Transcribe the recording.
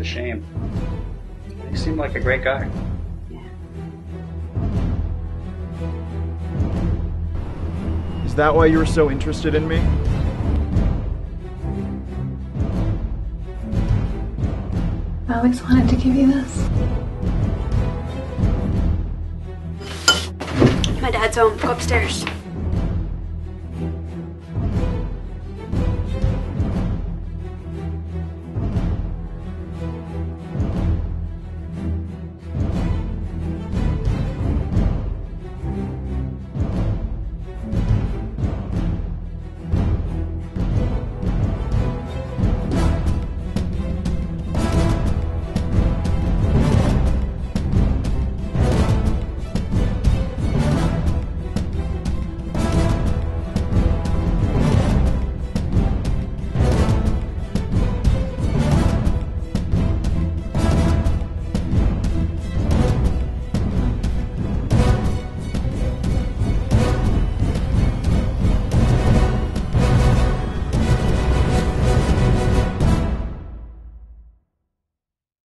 shame. You seem like a great guy. Yeah. Is that why you were so interested in me? I always wanted to give you this. My dad's home. Go upstairs.